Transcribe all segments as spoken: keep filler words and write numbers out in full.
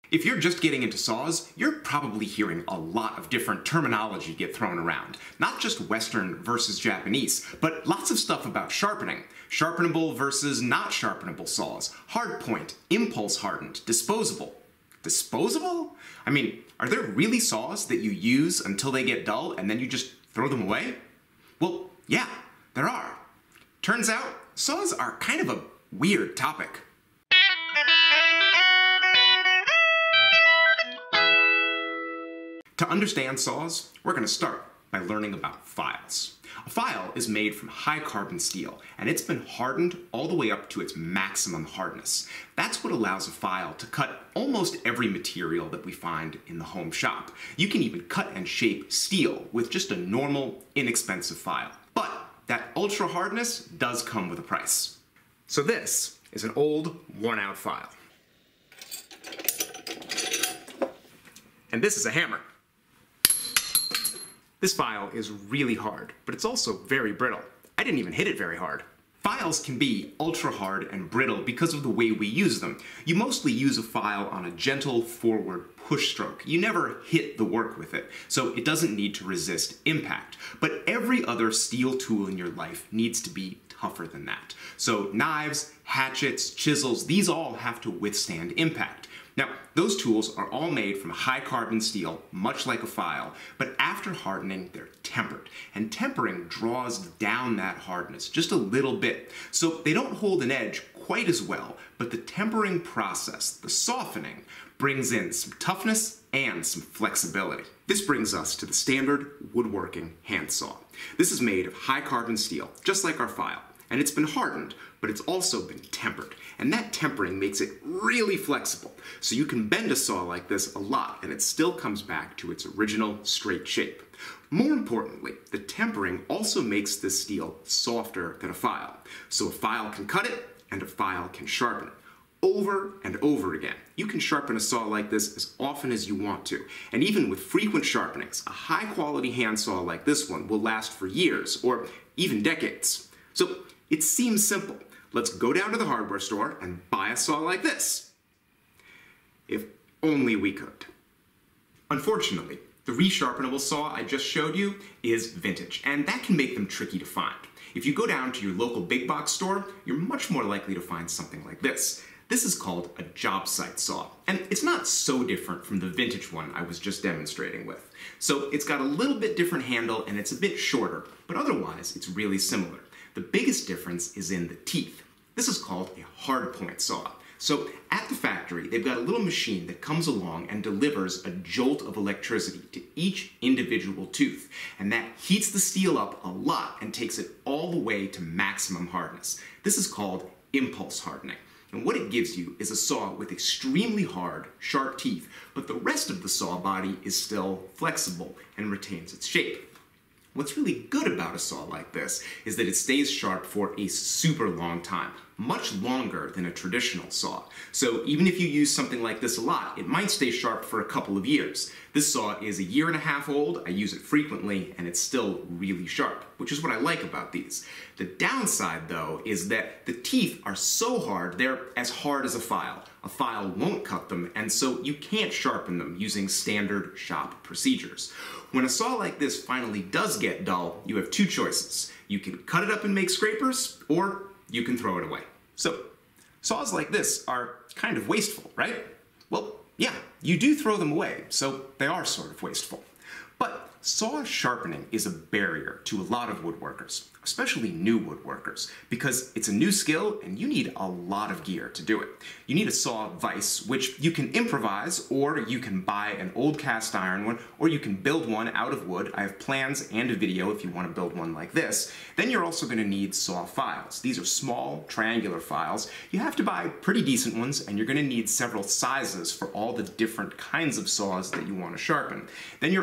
If you're just getting into saws, you're probably hearing a lot of different terminology get thrown around. Not just Western versus Japanese, but lots of stuff about sharpening. Sharpenable versus not sharpenable saws. Hard point, impulse hardened, disposable. Disposable? I mean, are there really saws that you use until they get dull and then you just throw them away? Well, yeah, there are. Turns out, saws are kind of a weird topic. To understand saws, we're going to start by learning about files. A file is made from high carbon steel, and it's been hardened all the way up to its maximum hardness. That's what allows a file to cut almost every material that we find in the home shop. You can even cut and shape steel with just a normal, inexpensive file. But that ultra hardness does come with a price. So this is an old, worn out file. And this is a hammer. This file is really hard, but it's also very brittle. I didn't even hit it very hard. Files can be ultra hard and brittle because of the way we use them. You mostly use a file on a gentle forward push stroke. You never hit the work with it, so it doesn't need to resist impact. But every other steel tool in your life needs to be tougher than that. So knives, hatchets, chisels, these all have to withstand impact. Now, those tools are all made from high carbon steel, much like a file, but after hardening, they're tempered. And tempering draws down that hardness just a little bit. So they don't hold an edge quite as well, but the tempering process, the softening, brings in some toughness and some flexibility. This brings us to the standard woodworking handsaw. This is made of high carbon steel, just like our file. And it's been hardened, but it's also been tempered. And that tempering makes it really flexible. So you can bend a saw like this a lot, and it still comes back to its original straight shape. More importantly, the tempering also makes this steel softer than a file. So a file can cut it, and a file can sharpen it. Over and over again. You can sharpen a saw like this as often as you want to. And even with frequent sharpenings, a high-quality handsaw like this one will last for years, or even decades. So it seems simple. Let's go down to the hardware store and buy a saw like this. If only we could. Unfortunately, the resharpenable saw I just showed you is vintage, and that can make them tricky to find. If you go down to your local big box store, you're much more likely to find something like this. This is called a job site saw, and it's not so different from the vintage one I was just demonstrating with. So it's got a little bit different handle and it's a bit shorter, but otherwise it's really similar. The biggest difference is in the teeth. This is called a hard point saw. So at the factory, they've got a little machine that comes along and delivers a jolt of electricity to each individual tooth. And that heats the steel up a lot and takes it all the way to maximum hardness. This is called impulse hardening. And what it gives you is a saw with extremely hard, sharp teeth, but the rest of the saw body is still flexible and retains its shape. What's really good about a saw like this is that it stays sharp for a super long time, much longer than a traditional saw. So even if you use something like this a lot, it might stay sharp for a couple of years. This saw is a year and a half old, I use it frequently, and it's still really sharp, which is what I like about these. The downside, though, is that the teeth are so hard, they're as hard as a file. A file won't cut them, and so you can't sharpen them using standard shop procedures. When a saw like this finally does get dull, you have two choices. You can cut it up and make scrapers, or you can throw it away. So, saws like this are kind of wasteful, right? Well, yeah, you do throw them away, so they are sort of wasteful. But saw sharpening is a barrier to a lot of woodworkers, especially new woodworkers, because it's a new skill and you need a lot of gear to do it. You need a saw vise, which you can improvise, or you can buy an old cast iron one, or you can build one out of wood. I have plans and a video if you want to build one like this. Then you're also going to need saw files. These are small, triangular files. You have to buy pretty decent ones, and you're going to need several sizes for all the different kinds of saws that you want to sharpen. Then you're also going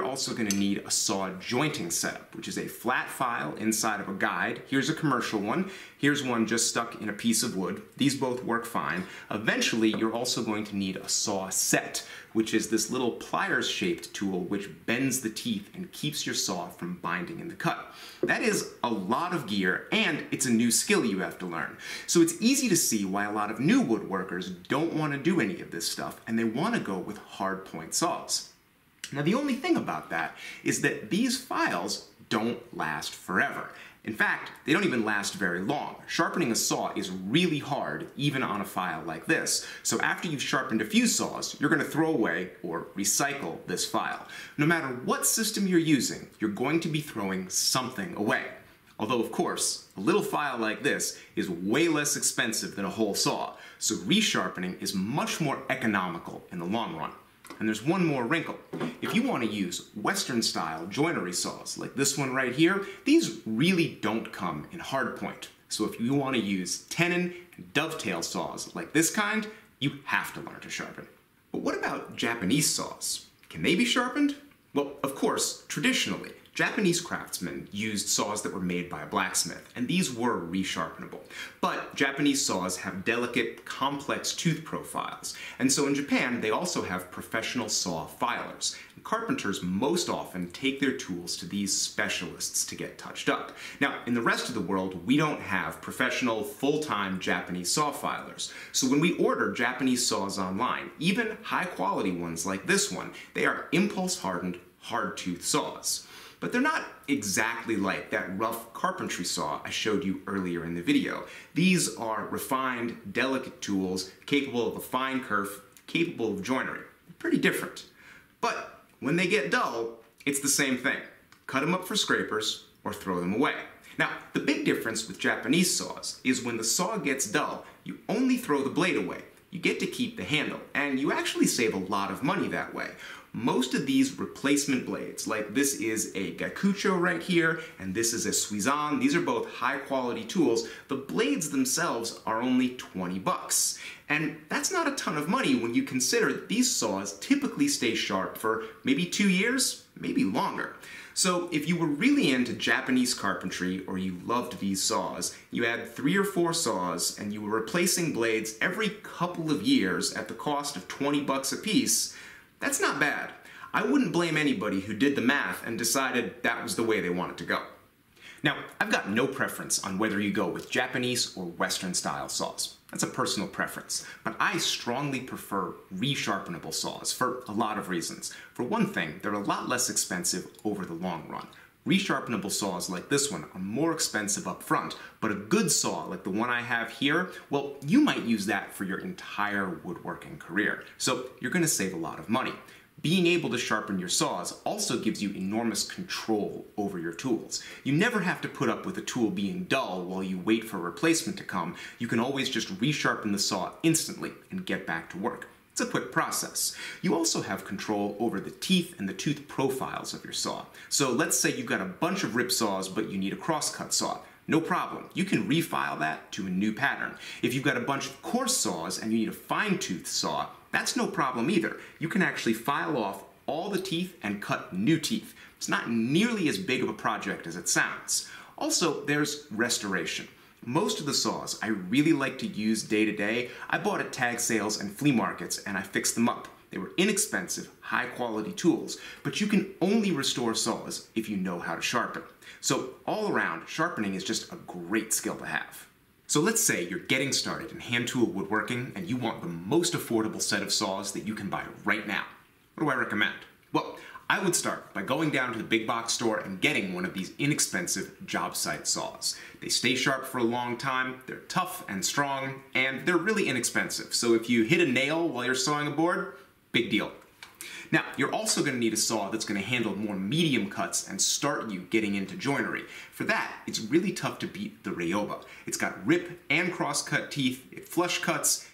going to need a saw jointing setup, which is a flat file inside of a guide. Here's a commercial one. Here's one just stuck in a piece of wood. These both work fine. Eventually, you're also going to need a saw set, which is this little pliers-shaped tool which bends the teeth and keeps your saw from binding in the cut. That is a lot of gear, and it's a new skill you have to learn. So it's easy to see why a lot of new woodworkers don't want to do any of this stuff, and they want to go with hard point saws. Now, the only thing about that is that these files don't last forever. In fact, they don't even last very long. Sharpening a saw is really hard, even on a file like this. So after you've sharpened a few saws, you're going to throw away or recycle this file. No matter what system you're using, you're going to be throwing something away. Although, of course, a little file like this is way less expensive than a whole saw, so resharpening is much more economical in the long run. And there's one more wrinkle. If you want to use Western-style joinery saws, like this one right here, these really don't come in hardpoint. So if you want to use tenon and dovetail saws like this kind, you have to learn to sharpen. But what about Japanese saws? Can they be sharpened? Well, of course, traditionally, Japanese craftsmen used saws that were made by a blacksmith, and these were resharpenable. But Japanese saws have delicate, complex tooth profiles, and so in Japan they also have professional saw filers. And carpenters most often take their tools to these specialists to get touched up. Now, in the rest of the world, we don't have professional, full-time Japanese saw filers. So when we order Japanese saws online, even high-quality ones like this one, they are impulse-hardened, hard-tooth saws. But they're not exactly like that rough carpentry saw I showed you earlier in the video. These are refined, delicate tools capable of a fine kerf, capable of joinery. Pretty different. But when they get dull, it's the same thing. Cut them up for scrapers or throw them away. Now, the big difference with Japanese saws is when the saw gets dull, you only throw the blade away. You get to keep the handle, and you actually save a lot of money that way. Most of these replacement blades, like this is a Gakucho right here, and this is a Suizan, these are both high quality tools. The blades themselves are only twenty bucks. And that's not a ton of money when you consider that these saws typically stay sharp for maybe two years, maybe longer. So if you were really into Japanese carpentry or you loved these saws, you had three or four saws and you were replacing blades every couple of years at the cost of twenty bucks a piece, that's not bad. I wouldn't blame anybody who did the math and decided that was the way they wanted to go. Now, I've got no preference on whether you go with Japanese or Western style saws. That's a personal preference, but I strongly prefer resharpenable saws for a lot of reasons. For one thing, they're a lot less expensive over the long run. Resharpenable saws like this one are more expensive up front, but a good saw like the one I have here, well, you might use that for your entire woodworking career, so you're going to save a lot of money. Being able to sharpen your saws also gives you enormous control over your tools. You never have to put up with a tool being dull while you wait for a replacement to come. You can always just resharpen the saw instantly and get back to work. It's a quick process. You also have control over the teeth and the tooth profiles of your saw. So let's say you've got a bunch of rip saws but you need a crosscut saw. No problem. You can refile that to a new pattern. If you've got a bunch of coarse saws and you need a fine-tooth saw, that's no problem either. You can actually file off all the teeth and cut new teeth. It's not nearly as big of a project as it sounds. Also, there's restoration. Most of the saws I really like to use day to day, I bought at tag sales and flea markets and I fixed them up. They were inexpensive, high quality tools, but you can only restore saws if you know how to sharpen. So all around, sharpening is just a great skill to have. So let's say you're getting started in hand tool woodworking and you want the most affordable set of saws that you can buy right now. What do I recommend? Well, I would start by going down to the big box store and getting one of these inexpensive job site saws. They stay sharp for a long time, they're tough and strong, and they're really inexpensive. So if you hit a nail while you're sawing a board, big deal. Now, you're also going to need a saw that's going to handle more medium cuts and start you getting into joinery. For that, it's really tough to beat the Ryoba. It's got rip and cross-cut teeth, it flush cuts,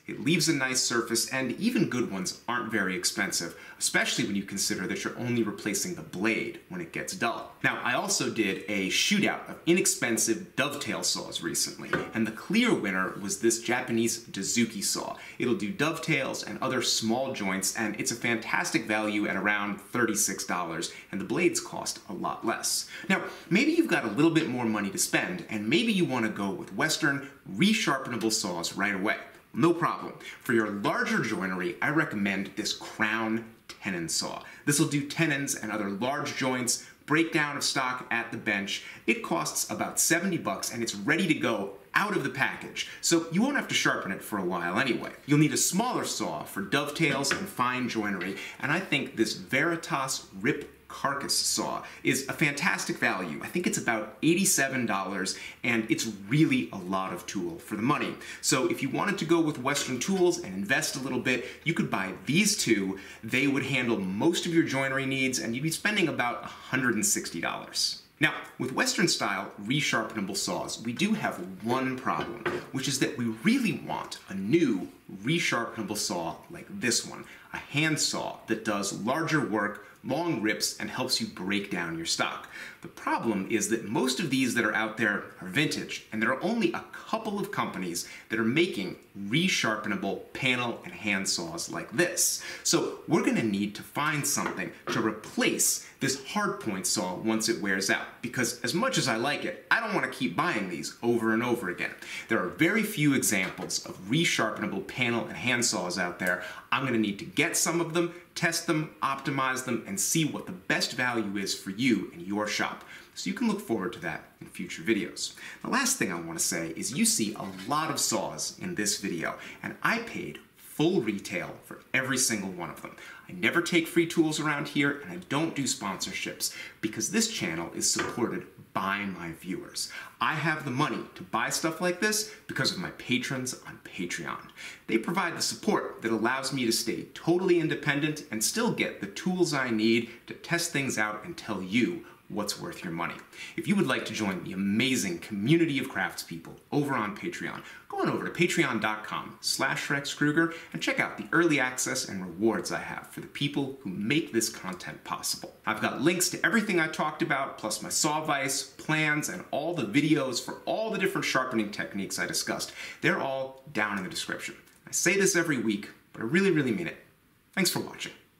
it leaves a nice surface, and even good ones aren't very expensive, especially when you consider that you're only replacing the blade when it gets dull. Now, I also did a shootout of inexpensive dovetail saws recently, and the clear winner was this Japanese Dozuki saw. It'll do dovetails and other small joints, and it's a fantastic value at around thirty-six dollars, and the blades cost a lot less. Now, maybe you've got a little bit more money to spend, and maybe you want to go with Western resharpenable saws right away. No problem. For your larger joinery, I recommend this Crown tenon saw. This will do tenons and other large joints, breakdown of stock at the bench. It costs about seventy bucks, and it's ready to go out of the package, so you won't have to sharpen it for a while anyway. You'll need a smaller saw for dovetails and fine joinery, and I think this Veritas Rip Carcass saw is a fantastic value. I think it's about eighty-seven dollars, and it's really a lot of tool for the money. So if you wanted to go with Western tools and invest a little bit, you could buy these two. They would handle most of your joinery needs, and you'd be spending about one hundred sixty dollars. Now, with Western style resharpenable saws, we do have one problem, which is that we really want a new resharpenable saw like this one, a hand saw that does larger work, long rips, and helps you break down your stock. The problem is that most of these that are out there are vintage, and there are only a couple of companies that are making resharpenable panel and hand saws like this. So we're going to need to find something to replace this hardpoint saw once it wears out, because as much as I like it, I don't want to keep buying these over and over again. There are very few examples of resharpenable panel and hand saws out there. I'm going to need to get some of them, test them, optimize them, and see what the best value is for you and your shop. So you can look forward to that in future videos. The last thing I want to say is you see a lot of saws in this video, and I paid full retail for every single one of them. I never take free tools around here, and I don't do sponsorships because this channel is supported by my viewers. I have the money to buy stuff like this because of my patrons on Patreon. They provide the support that allows me to stay totally independent and still get the tools I need to test things out and tell you what's worth your money. If you would like to join the amazing community of craftspeople over on Patreon, go on over to patreon.com slash Rex Kruger and check out the early access and rewards I have for the people who make this content possible. I've got links to everything I talked about, plus my saw vise, plans, and all the videos for all the different sharpening techniques I discussed. They're all down in the description. I say this every week, but I really, really mean it. Thanks for watching.